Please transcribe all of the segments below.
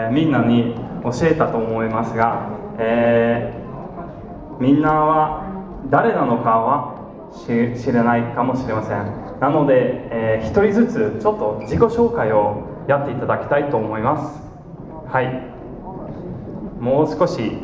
みんなに教えたと思いますが、みんなは誰なのかは知らないかもしれません。なので、一人ずつちょっと自己紹介をやっていただきたいと思います。はい、もう少し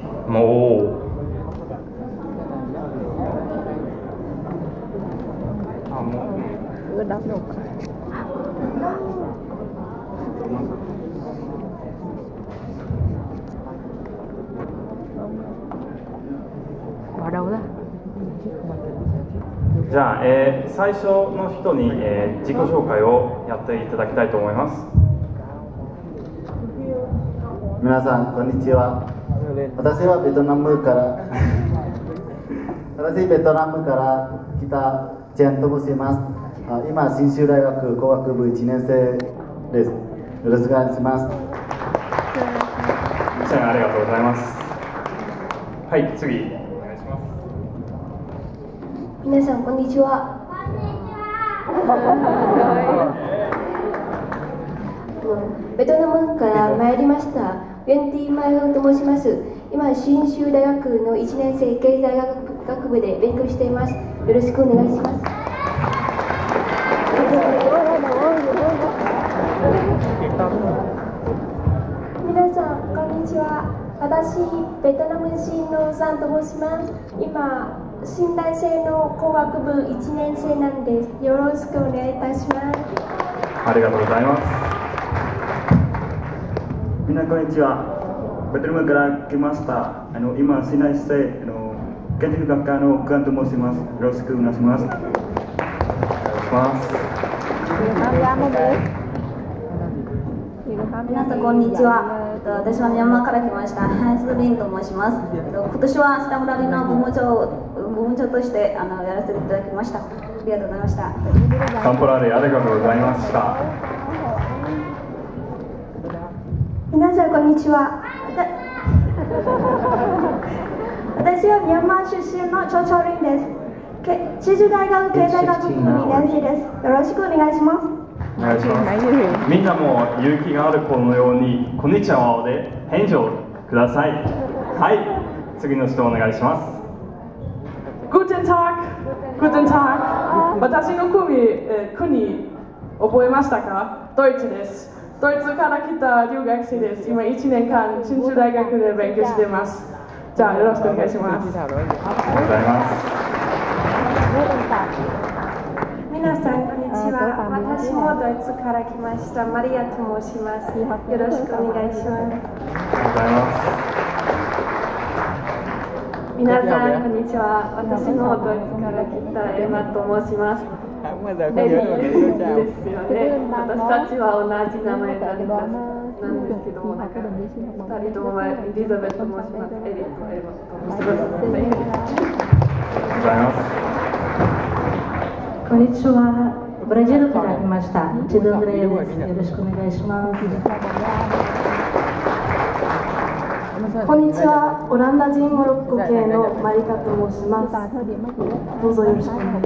じゃあ、最初の人に、自己紹介をやっていただきたいと思います。 皆さんこんにちは。私はベトナムから来たチェンと申します。今信州大学工学部1年生です。よろしくお願いします。 ありがとうございます。はい、次お願いします。 皆さんこんにちは。ベトナムから参りましたウェンティ・マイフンと申します。今信州大学の1年生経済学部で勉強しています。よろしくお願いします。 皆さんこんにちは。私ベトナム人のサンと申します。今新大生の工学部1年生なんです。よろしくお願いいたします。 ありがとうございます。 みんなこんにちは。ベトナムから来ました。今新大生建築学科のクアンと申します。よろしくお願いします。お願いします。 皆さんこんにちは。私はミャンマーから来ましたハンス・リンと申します。今年はスタムラリの部門長としてやらせていただきました。ありがとうございました。 サンプラリありがとうございました。 皆さんこんにちは。私はミャンマー出身のチョチョリンです。信州大学経済学部2年生です。よろしくお願いします。 お願いします。みんなも勇気がある子のようにこんにちはで返事をください。はい、次の人お願いします。 Guten Tag。私の国覚えましたか？ドイツです。ドイツから来た留学生です。今1年間信州大学で勉強しています。じゃあよろしくお願いします。 ありがとうございます。 皆さんこんにちは。私もドイツから来ましたマリアと申します。よろしくお願いします。 ありがとうございます。 皆さんこんにちは。私もドイツから来たエマと申します。レディですよね。私たちは同じ名前なんですけども、2人ともエリザベスと申します。エリとエマと申します。 ありがとうございます。 こんにちは。ブラジルから来ました。チドグレイです。よろしくお願いします。 こんにちは。オランダ人モロッコ系のマリカと申します。どうぞよろしくお願いします。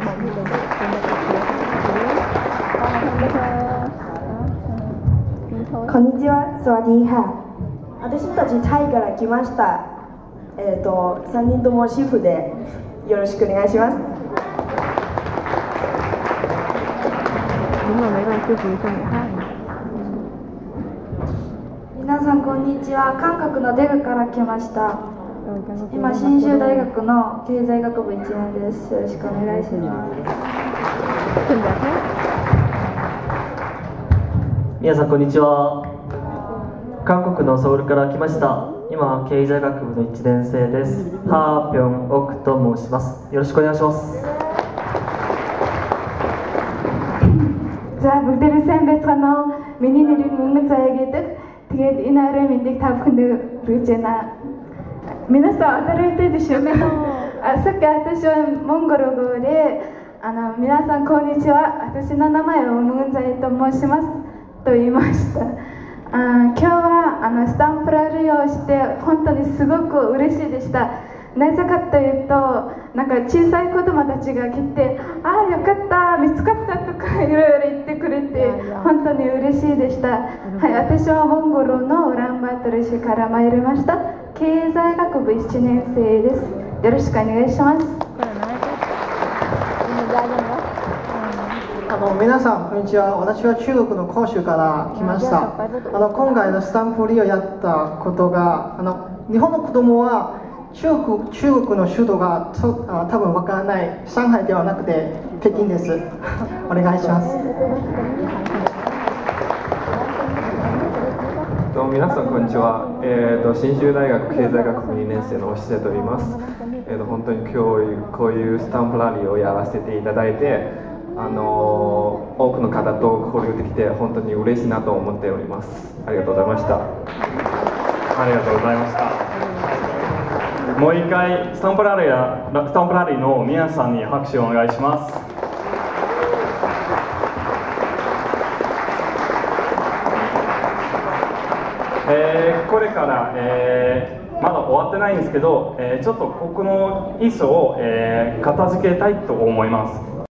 こんにちは。สวัสดีค่ะ。私たちタイから来ました。3人とも主婦でよろしくお願いします。皆さんこんにちは。韓国のデグから来ました。今信州大学の経済学部1年です。よろしくお願いします。 皆さんこんにちは。韓国のソウルから来ました。今経済学部の1年生です。ハーピョンオクと申します。よろしくお願いします。 자, бүгдээрээ сайн байцгаана уу? Миний нэрийг Мөнгөн Заяа гэдэг. Тэгээд энэ орой мэндийг та бүхэнд хүргэж байна. Меня одобряйте дешевле. Асака, 私はモンゴル語で、皆さんこんにちは。私の名前をМөнгön Заяаと申しますと言いました。今日はスタンプラリーをして本当にすごく嬉しいでした。なぜかというと、なんか小さい子供たちが来て、ああよかった見つかったとかいろいろ言ってくれて本当に嬉しいでした。はい、私はモンゴルのウランバー鳥市から参りました経済学部1年生です。よろしくお願いします。 皆さんこんにちは。私は中国の広州から来ました。今回のスタンプリをやったことが日本の子供は中国の首都が多分わからない。上海ではなくて北京です。お願いします。 皆さんこんにちは。信州大学経済学部2年生の押瀬と言います。本当に今日こういうスタンプラリーをやらせていただいて、多くの方と交流できて本当に嬉しいなと思っております。ありがとうございました。 ありがとうございました。もう一回スタンプラリーの皆さんに拍手をお願いします。これから、まだ終わってないんですけど、ちょっとここの椅子を、片付けたいと思います。